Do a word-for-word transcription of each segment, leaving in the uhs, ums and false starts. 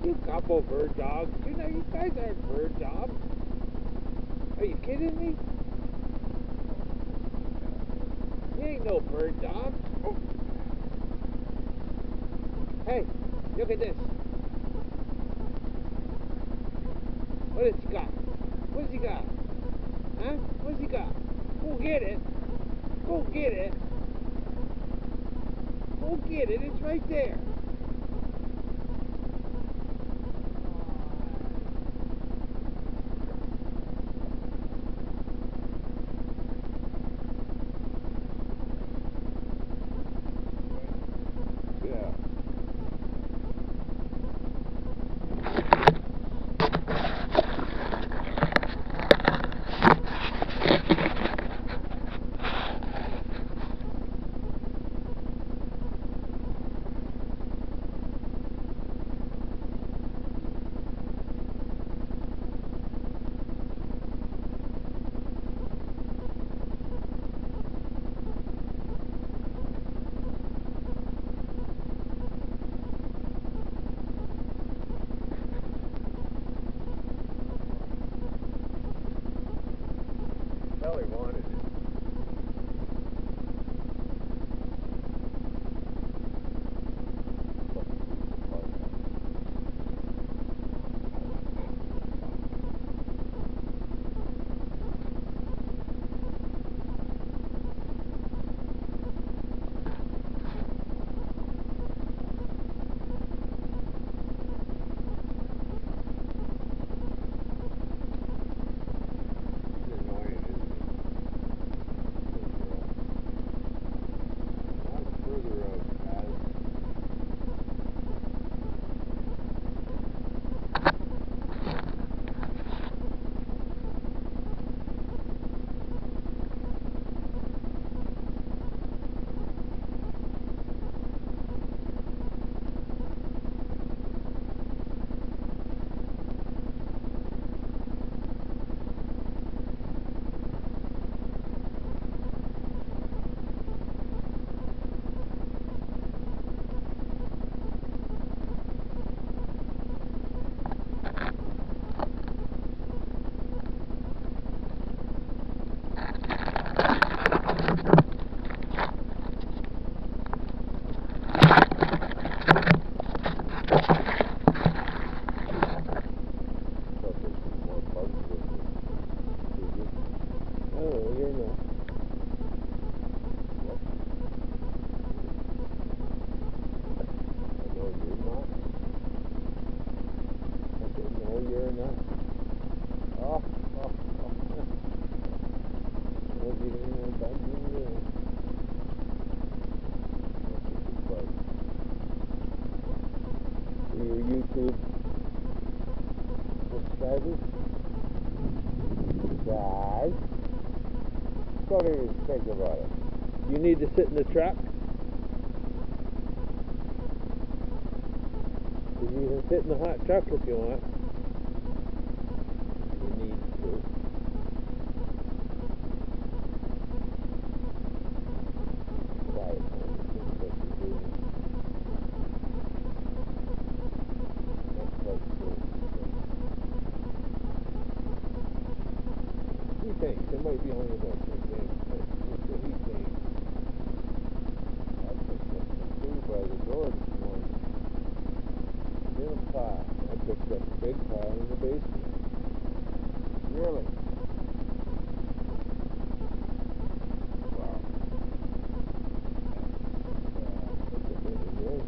You couple bird dogs. You know, you guys aren't bird dogs. Are you kidding me? You ain't no bird dog. Oh. Hey, look at this. What has he got? What has he got? Huh? What has he got? Go get it. Go get it. Go get it. It's right there. Yeah. Kelly wanted it. Your YouTube subscribers, guys, don't even think about it. You need to sit in the truck. You can sit in the hot truck if you want. You need to. He thinks it might be only about two things, but what's what he thinks? I picked up some two by the door this morning. In a pile. I picked up a big pile in the basement. Really? Wow. That's a big again.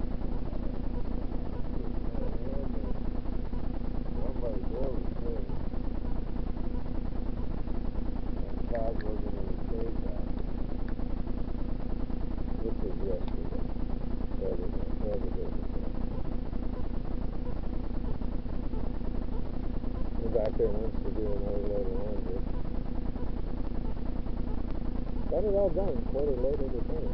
One by the door was good. Dog wasn't in the cage out. This was yesterday. Saturday, Saturday before. Went back there once to do another load of laundry. Got it all done, quarter load at a time.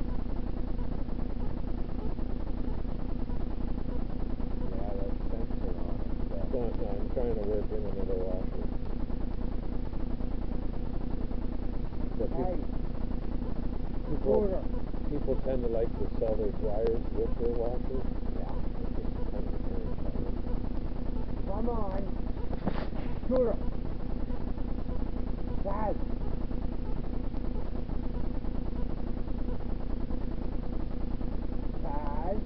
Yeah, that sensor on it. So, no, I'm trying to work in another washer. People, people, people tend to like to sell their dryers with their washers. Yeah. It's just kind of a pain. Scooter. Dad. Dad.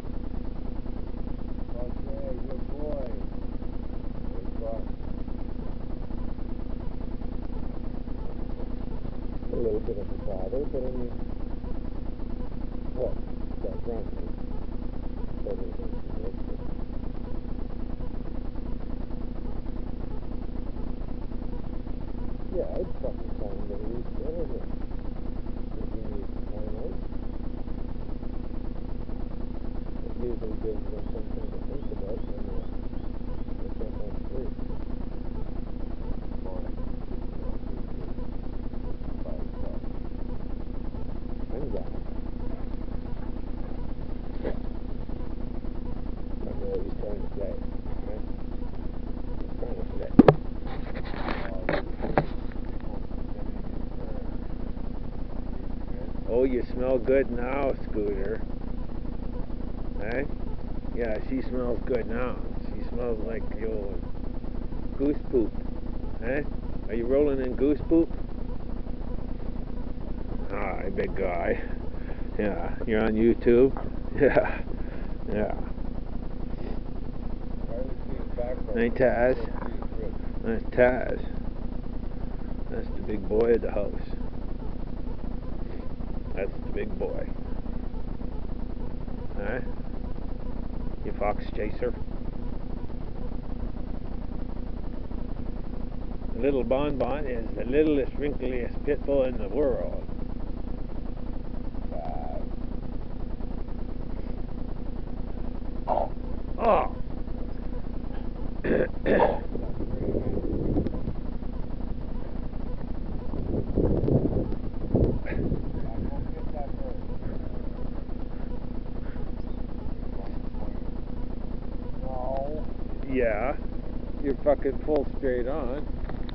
Okay, good boy. Good boy. A little bit of a bother, but I mean, what? Start running. Better than she did, but yeah, I'd fucking climb the roof there if you need to climb out. It usually gives them something to think about when they're, they're getting on free. Boy, you know, he's just by himself. I'm glad. I know what he's trying to say, right? He's trying to say. Oh, you smell good now, Scooter. Hey? Yeah, she smells good now. She smells like the old goose poop. Hey? Are you rolling in goose poop? Hi, big guy. Yeah, you're on YouTube? Yeah. Yeah. Hey, Taz. That's Taz. That's the big boy of the house. That's the big boy. Huh? You fox chaser. The little Bonbon is the littlest, wrinkliest pit bull in the world. Oh! Oh! Yeah, you're fucking full straight on.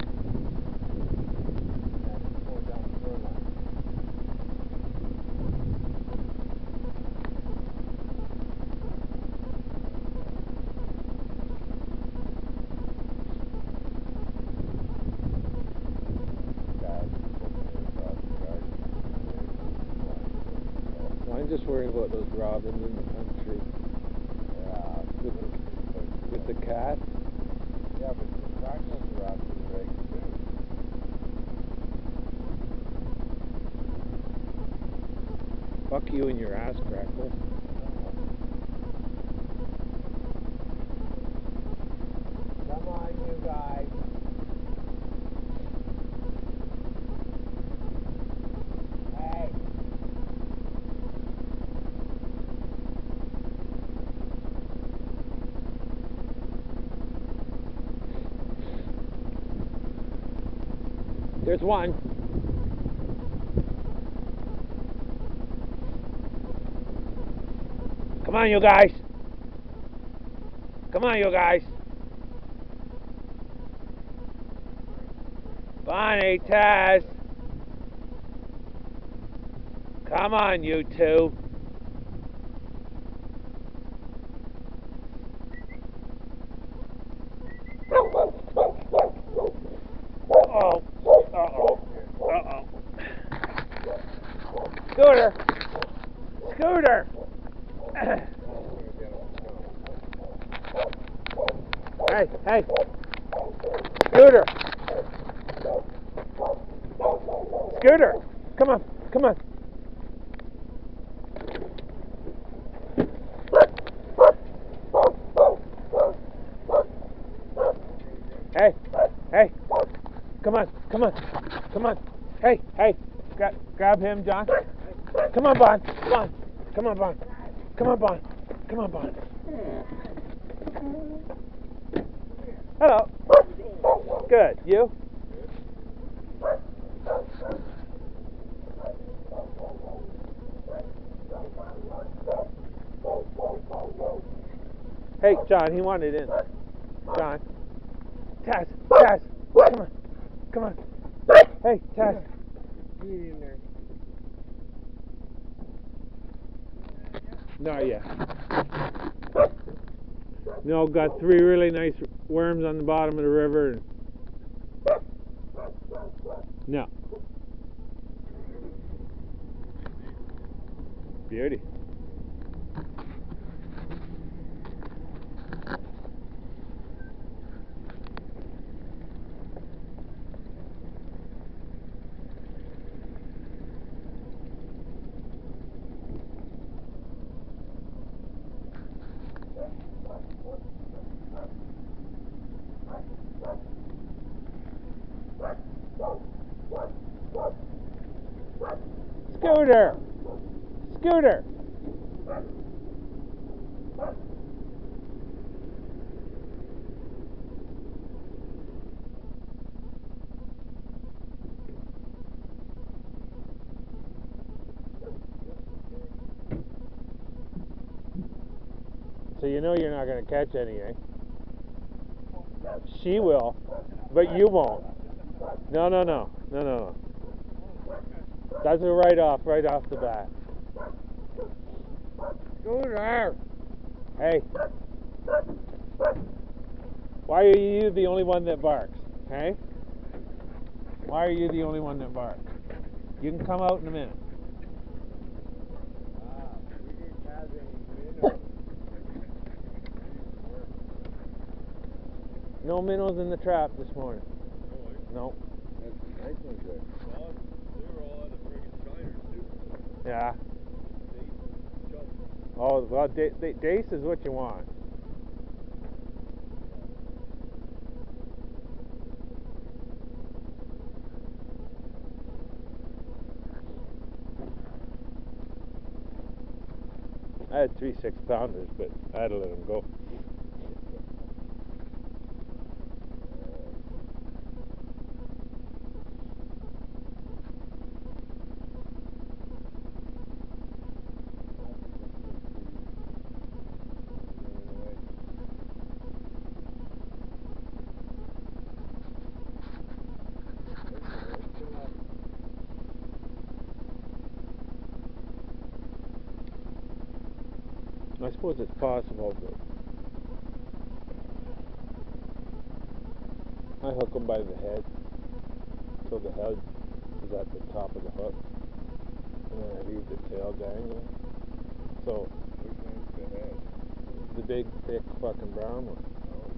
I'm just worried about those robins in the country. Yeah, with the, with the cat. Yeah, but the crackles are after the eggs too. Fuck you and your ass crackle. Come on, you guys. Hey. There's one. Come on, you guys. Come on, you guys. Bonnie, Taz. Come on, you two. Uh-oh. Uh-oh. Uh-oh. Scooter. Scooter. Hey, hey. Scooter. Scooter. Come on, come on. Hey, hey. Come on, come on, come on. Hey, hey. Gra grab him, John. Come on, Bon. Bon. Come on, Bon. Come on, Bon. Come on, Bon. Hello. Good. You? Hey, John, he wanted in. John. Taz, Taz. Come on. Come on. Hey, Taz. Get in there. Not yet. No, got three really nice worms on the bottom of the river. And No. Beauty. Scooter! Scooter! So you know you're not going to catch any, eh? She will, but you won't. No, no, no. No, no, no. That's a write-off, right off the bat. Scooter! Hey. Why are you the only one that barks? Hey? Why are you the only one that barks? You can come out in a minute. Ah, we didn't have any minnows. No minnows in the trap this morning. No. No. That's a nice one there. Well, they were all out of friggin' shiners too. Yeah. Dace, Chutes. Oh, well, da- da- dace is what you want. I had three six pounders, but I had to let them go. I suppose it's possible, but I hook them by the head, so the head is at the top of the hook, and then I leave the tail dangling. So, Which one's the head? The big, thick, fucking brown one. Oh.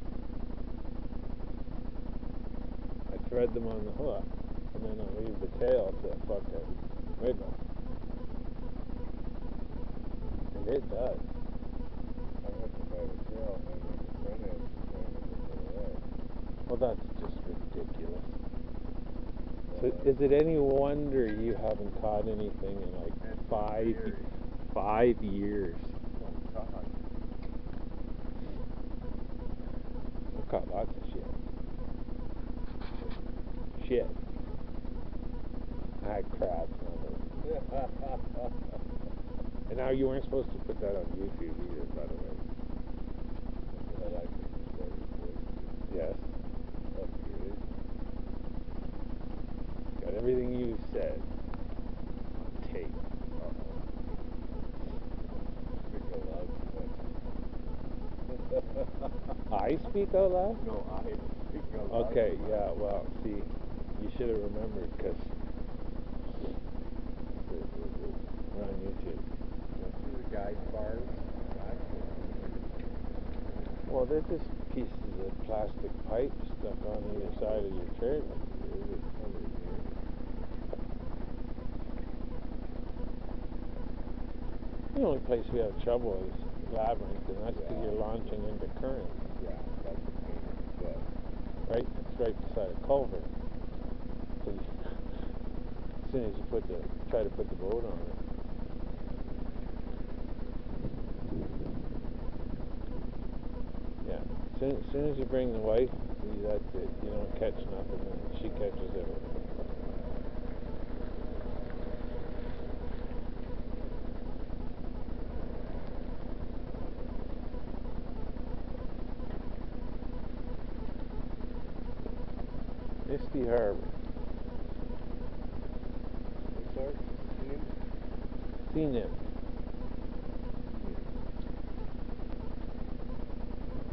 I thread them on the hook, and then I leave the tail to fucking wiggle. And it does. I hook them by the tail, and then the front end is going into the head. Well, that's just ridiculous. Well, So that's is it any wonder you haven't caught anything in like That's five, years. five years? Oh, God. I've caught lots of shit. Shit. I had crabs and all. And now you weren't supposed to put that on YouTube either, by the way. I like to record his voice. Yes. Oh, here it is. Got everything you said on tape. Uh-oh. Speak out loud too much. I speak out loud? No, I speak out loud. Okay, yeah, well, see, you should have remembered, because we're on YouTube. Don't see the guide bars. Well, they're just pieces of plastic pipe stuck on either side of your trailer. There's a ton in here. The only place we have trouble is Labyrinth, and that's because Yeah. you're launching into current. Yeah, that's a pain in the butt. Right? It's right beside a culvert. So you, as soon as you put the try to put the boat on it. Yeah. As soon, as soon as you bring the wife, see, that's it. You don't catch nothing, and she catches everything. Misty Harbor. What's our name? Sea nymph.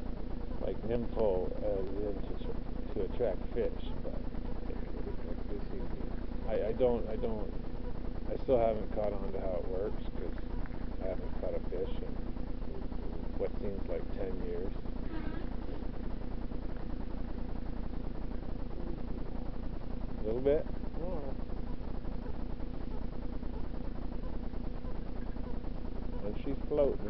Like nympho, as in to, tr- to attract fish, but Like this I, I don't, I don't, I still haven't caught on to how it works because I haven't caught a fish in what seems like ten years. A little bit? Oh. And she's floating.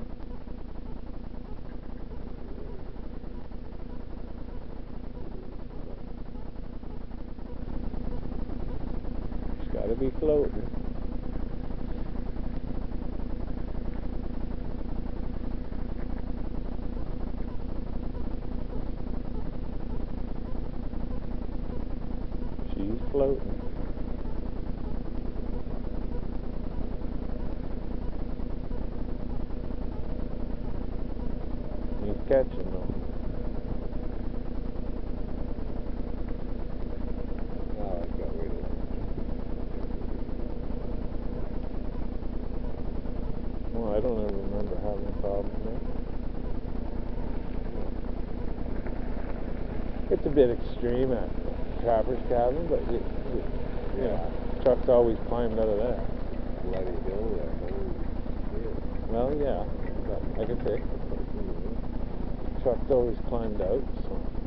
She's got to be floating. She's floating. He's catching though. Oh, I got rid of it. Well, I don't ever remember having a problem there. It's a bit extreme at Trapper's Cabin, but it, it, you Yeah. know, trucks always climbed out of there. Bloody hill there. Holy shit. Well, yeah, but like I say, trucks always climbed out, so.